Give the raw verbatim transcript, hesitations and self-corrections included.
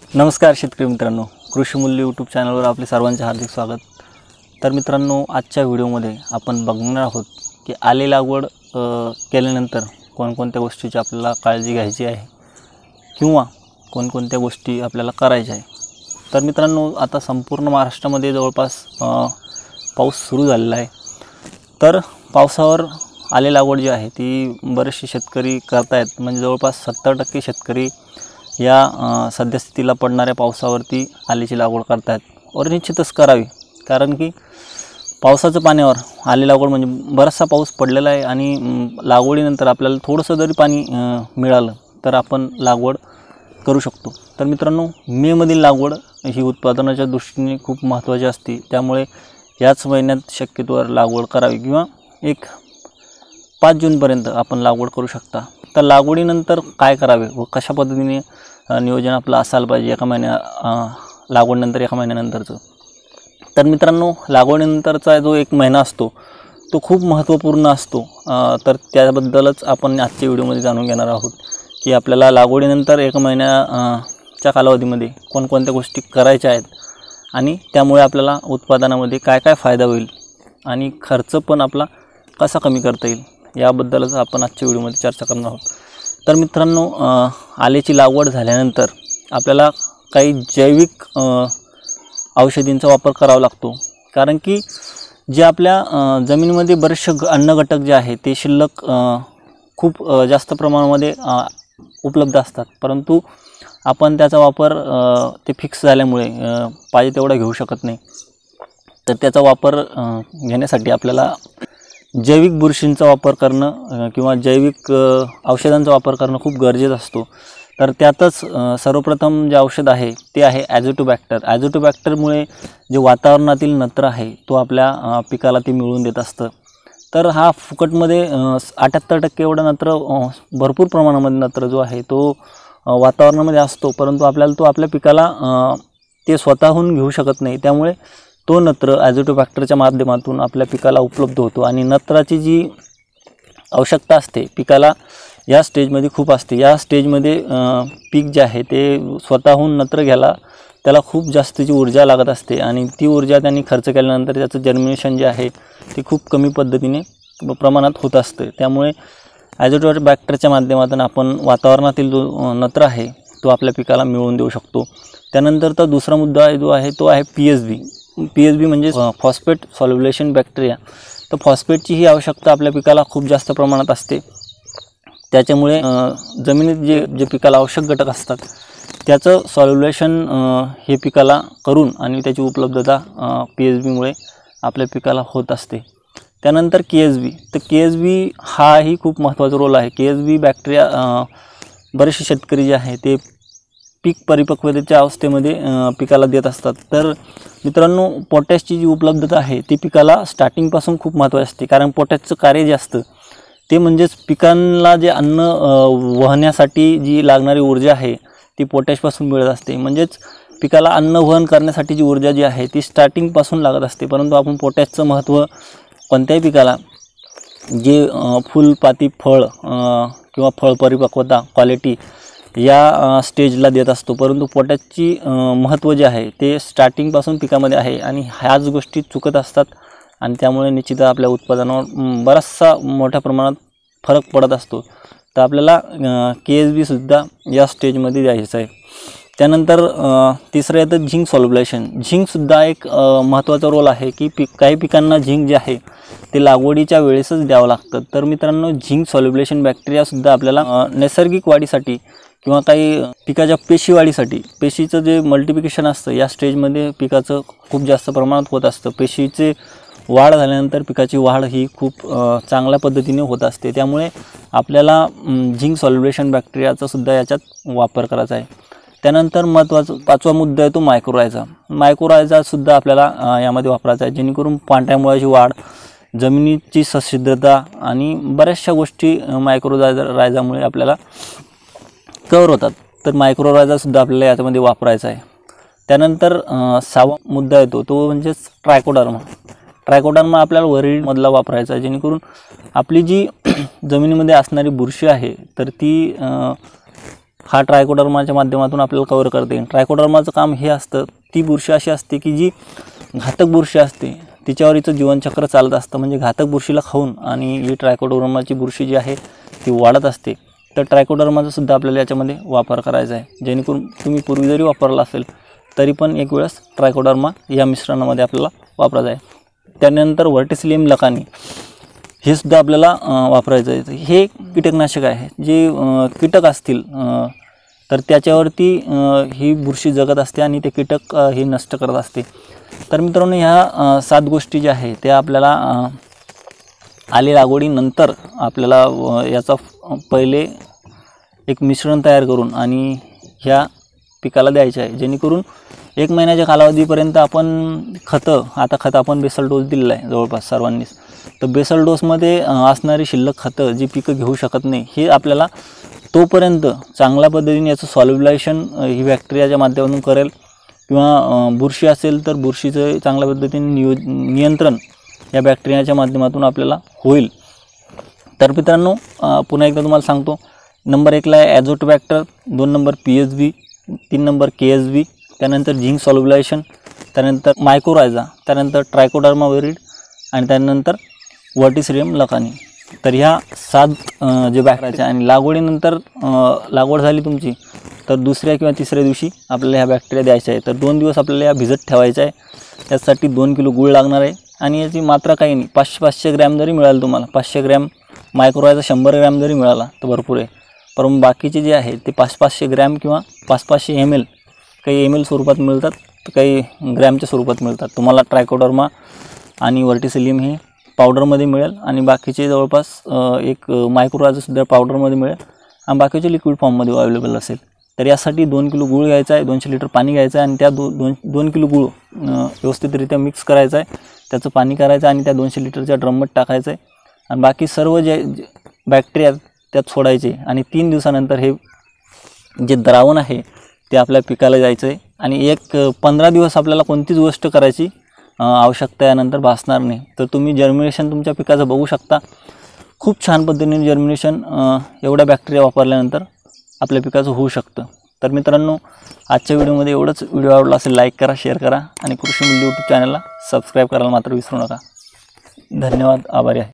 नमस्कार शेतकरी मित्रांनो, कृषी मूल्य यूट्यूब चॅनलवर आपले सर्वांचे हार्दिक स्वागत। तर मित्रांनो, आजच्या व्हिडिओमध्ये आपण बघणार आहोत की आले लागवड केल्यानंतर कोणकोणत्या गोष्टीची आपल्याला काळजी घ्यायची आहे किंवा कोणकोणत्या गोष्टी आपल्याला करायच्या आहे। तर मित्रांनो, आता संपूर्ण महाराष्ट्रामध्ये जवळपास पाऊस सुरू झालेला आहे। तर पावसावर आले लागवड जी आहे ती बरेचसे शेतकरी करतायत, म्हणजे जवळपास सत्तर टक्के शेतकरी या सद्यस्थितीला पडणाऱ्या पावसावरती आलेची लागवड करतात और निश्चितच करावी, कारण की पावसाच्या पाण्यावर आले लागवड म्हणजे बराचसा पाऊस पडलेला आहे आणि लागवडीनंतर आपल्याला थोडंसं जरी पाणी मिळालं तर आपण लागवड करू शकतो। तर मित्रांनो, मे मधील लागवड ही उत्पादनाच्या दृष्टीने खूप महत्त्वाची असते, त्यामुळे याच महिन्यात शक्यतोवर लागवड करावी किंवा एक पाच जूनपर्यंत आपण लागवड करू शकता। तर लागवडीनंतर काय करावे व कशा पद्धतीने नियोजन आपलं असायला पाहिजे एका महिन्या लागवडीनंतर एका महिन्यानंतरचं। तर मित्रांनो, लागवडीनंतरचा जो एक महिना असतो तो खूप महत्त्वपूर्ण असतो। तर त्याबद्दलच आपण आजच्या व्हिडिओमध्ये जाणून घेणार आहोत की आपल्याला लागवडीनंतर एक महिन्याच्या कालावधीमध्ये कोणकोणत्या गोष्टी करायच्या आहेत आणि त्यामुळे आपल्याला उत्पादनामध्ये काय काय फायदा होईल आणि खर्च पण आपला कसा कमी करता येईल याबद्दलच आपण आजच्या व्हिडिओमध्ये चर्चा करणार आहोत। तर मित्रांनो, आलेची लागवड झाल्यानंतर आपल्याला काही जैविक औषधींचा वापर करावा लागतो, कारण की जे आपल्या जमिनीमध्ये बरेचसे अन्न घटक जे आहे ते शिल्लक खूप जास्त प्रमाणामध्ये उपलब्ध असतात, परंतु आपण त्याचा वापर ते फिक्स झाल्यामुळे पाहिजे तेवढा घेऊ शकत नाही। तर त्याचा वापर घेण्यासाठी आपल्याला जैविक बुरशींचा वापर करणं किंवा जैविक औषधांचा वापर करणं खूप गरजेचं असतो। तर त्यातच सर्वप्रथम जे औषध आहे ते आहे ॲझोटोबॅक्टर। ॲझोटोबॅक्टरमुळे जे वातावरणातील नत्र आहे तो आपल्या पिकाला ते मिळवून देत असतं। तर हा फुकटमध्ये अठ्ठ्याहत्तर टक्के एवढा नत्र, भरपूर प्रमाणामध्ये नत्र जो आहे तो वातावरणामध्ये असतो, परंतु आपल्याला तो आपल्या पिकाला ते स्वतःहून घेऊ शकत नाही। त्यामुळे तो नत्र ॲझोटोबॅक्टरच्या माध्यमातून आपल्या पिकाला उपलब्ध होतो आणि नत्राची जी आवश्यकता असते पिकाला या स्टेजमध्ये खूप असते। या स्टेजमध्ये पीक जे आहे ते स्वतःहून नत्र घ्यायला त्याला खूप जास्तीची ऊर्जा लागत असते आणि ती ऊर्जा त्यांनी खर्च केल्यानंतर त्याचं जर्मिनेशन जे आहे ते खूप कमी पद्धतीने प्रमाणात होत असते। त्यामुळे ॲझोटोबॅक्टरच्या माध्यमातून आपण वातावरणातील जो नत्र आहे तो आपल्या पिकाला मिळवून देऊ शकतो। त्यानंतरचा दुसरा मुद्दा जो आहे तो आहे P H B. P H B म्हणजे फॉस्फेट सॉल्युलेशन बॅक्टेरिया। तर फॉस्फेटची ही आवश्यकता आपल्या पिकाला खूप जास्त प्रमाणात असते, त्याच्यामुळे जमिनीत जे जे पिकाला आवश्यक घटक असतात त्याचं सॉल्युलेशन हे पिकाला करून आणि त्याची उपलब्धता पी एच बीमुळे आपल्या पिकाला होत असते। त्यानंतर के एस बी। तर के एस बी हाही खूप महत्त्वाचा रोल आहे। के एस बी बॅक्टेरिया बरेचसे शेतकरी जे आहे ते पीक परिपक्वतेच्या अवस्थेमध्ये पिकाला देत असतात। तर मित्रांनो, पोटॅशची जी उपलब्धता आहे ती पिकाला स्टार्टिंगपासून खूप महत्त्वाची असते, कारण पोटॅशचं कार्य जे असतं ते म्हणजेच पिकांना जे अन्न वहण्यासाठी जी लागणारी ऊर्जा आहे ती पोटॅशपासून मिळत असते। म्हणजेच पिकाला अन्न वहन करण्यासाठी जी ऊर्जा जी आहे ती स्टार्टिंगपासून लागत असते, परंतु आपण पोटॅशचं महत्त्व कोणत्याही पिकाला जे फुल पाती फळ किंवा फळ परिपक्वता क्वालिटी या स्टेजला देत असतो, परंतु पोटॅशची महत्त्व जे आहे ते स्टार्टिंगपासून पिकामध्ये आहे आणि ह्याच गोष्टी चुकत असतात आणि त्यामुळे निश्चितच आपल्या उत्पादनावर बराचसा मोठ्या प्रमाणात फरक पडत असतो। तर आपल्याला के एस बीसुद्धा या स्टेजमध्ये द्यायचं आहे। त्यानंतर तिसरं येतं झिंक सॉल्युलेशन। झिंकसुद्धा एक महत्त्वाचा रोल आहे की पिक काही पिकांना झिंक जे आहे ते लागवडीच्या वेळेसच द्यावं लागतं। तर मित्रांनो, झिंक सॉल्युलेशन बॅक्टेरियासुद्धा आपल्याला नैसर्गिक वाढीसाठी किंवा काही पिकाच्या पेशीवाढीसाठी, पेशीचं जे मल्टिप्लिकेशन असतं या स्टेजमध्ये पिकाचं खूप जास्त प्रमाणात होत असतं। पेशीचे वाढ झाल्यानंतर पिकाची वाढ ही खूप चांगल्या पद्धतीने होत असते, त्यामुळे आपल्याला झिंक सॉल्युलेशन बॅक्टेरियाचा सुद्धा याच्यात वापर करायचा आहे। त्यानंतर महत्त्वाचा पाचवा मुद्दा आहे तो मायक्रोरायझा। मायक्रोरायझासुद्धा आपल्याला यामध्ये वापरायचा आहे, जेणेकरून पांढऱ्या मुळाची वाढ, जमिनीची सच्छिद्रता आणि बऱ्याचशा गोष्टी मायक्रोरायझा रायझामुळे आपल्याला कव्हर होतात। तर मायक्रोरायझासुद्धा आपल्याला याच्यामध्ये वापरायचा आहे। त्यानंतर सहावा मुद्दा येतो तो म्हणजेच ट्रायकोडर्मा। ट्रायकोडर्मा आपल्याला वरीलमधला वापरायचा आहे, जेणेकरून आपली जी जमिनीमध्ये असणारी बुरशी आहे तर ती हा ट्रायकोडर्माच्या माध्यमातून आपल्याला कव्हर करता येईल. ट्रायकोडर्माचं काम हे असतं, ती बुरशी अशी असते की जी घातक बुरशी असते तिच्यावर हिचं जीवनचक्र चालत असतं. म्हणजे घातक बुरशीला खाऊन आणि ही ट्रायकोडर्माची बुरशी जी आहे ती वाढत असते. तर ट्रायकोडर्माचा सुद्धा आपल्याला याच्यामध्ये वापर करायचा आहे, जेणेकरून तुम्ही पूर्वी जरी वापरला असेल तरी पण एक वेळेस ट्रायकोडर्मा या मिश्रणामध्ये आपल्याला वापरायचं आहे. त्यानंतर व्हर्टिसिलियम लकानी हे सुद्धा आपल्याला वापरायचं आहे. हे कीटकनाशक आहे, जे कीटक असतील तर त्याच्यावरती ही बुरशी जगत असते आणि ते कीटक हे नष्ट करत असते. तर मित्रांनो, ह्या सात गोष्टी ज्या आहे त्या आपल्याला आले लागवडीनंतर आपल्याला याचा पहिले एक मिश्रण तयार करून आणि ह्या पिकाला द्यायचे आहे, जेणेकरून एक महिन्याच्या कालावधीपर्यंत आपण खतं, आता खतं आपण बेसल डोस दिलेला आहे जवळपास सर्वांनीच. तर बेसल डोसमध्ये असणारी शिल्लक खतं जी पिकं घेऊ शकत नाही, हे आपल्याला तोपर्यंत चांगल्या पद्धतीने याचं सॉल्युबलायझेशन ही बॅक्टेरियाच्या माध्यमातून करेल, किंवा बुरशी असेल तर बुरशीचं चांगल्या पद्धतीने नियो नियंत्रण या बॅक्टेरियाच्या माध्यमातून आपल्याला होईल. तर मित्रांनो, पुन्हा एकदा तुम्हाला सांगतो, नंबर एकला आहे ॲझोटोबॅक्टर, दोन नंबर पी एच बी, तीन नंबर के एस बी, त्यानंतर झिंक सॉल्युबलायझेशन, त्यानंतर मायक्रोरायझा, त्यानंतर ट्रायकोडर्मा विरिड आणि त्यानंतर व्हर्टिसिलियम लकानी. तर ह्या सात जे बॅक्टेरिया आणि लागवडीनंतर लागवड झाली तुमची तर दुसऱ्या किंवा तिसऱ्या दिवशी आपल्याला ह्या बॅक्टेरिया द्यायच्या आहे. तर दोन दिवस आपल्याला या भिजत ठेवायचं आहे. त्यासाठी दोन किलो गूळ लागणार आहे आणि याची मात्रा काही नाही, पाचशे पाचशे ग्रॅम जरी मिळालं तुम्हाला, पाचशे ग्रॅम मायक्रोरायझा शंभर ग्रॅम जरी मिळाला तर भरपूर आहे. पण बाकीचे जे आहे ते पाच पाचशे ग्रॅम किंवा पाच पाचशे एम एल, काही एम एल स्वरूपात मिळतात तर काही ग्रॅमच्या स्वरूपात मिळतात. तुम्हाला ट्रायकोडर्मा आणि व्हर्टिसिलियम हे पावडरमध्ये मिळेल आणि बाकीचे जवळपास एक मायक्रोरायझासुद्धा पावडरमध्ये मिळेल आणि बाकीचे लिक्विड फॉर्ममध्ये अवेलेबल असेल. तर यासाठी दोन किलो गूळ घ्यायचा आहे, दोनशे लिटर पाणी घ्यायचं आहे आणि त्या दो दोन दोन किलो गूळ व्यवस्थितरित्या मिक्स करायचं आहे, त्याचं पाणी करायचं आणि त्या दोनशे लिटरच्या ड्रममध्ये टाकायचं आहे आणि बाकी सर्व जे बॅक्टेरिया त्यात सोडायचे आणि तीन दिवसानंतर हे जे द्रावण आहे ते आपल्या पिकाला जायचं आहे. आणि एक पंधरा दिवस आपल्याला कोणतीच गोष्ट करायची आवश्यकता यानंतर भासणार नाही. तर तुम्ही जर्मिनेशन तुमच्या पिकाचं बघू शकता, खूप छान पद्धतीने जर्मिनेशन एवढ्या बॅक्टेरिया वापरल्यानंतर आपल्या पिकाचं होऊ शकतं. तर मित्रांनो, आजच्या व्हिडिओमध्ये एवढंच. व्हिडिओ आवडला असेल लाईक करा, शेअर करा आणि कृषी मूल्य यूट्यूब चॅनलला सबस्क्राईब करायला मात्र विसरू नका. धन्यवाद, आभारी आहे.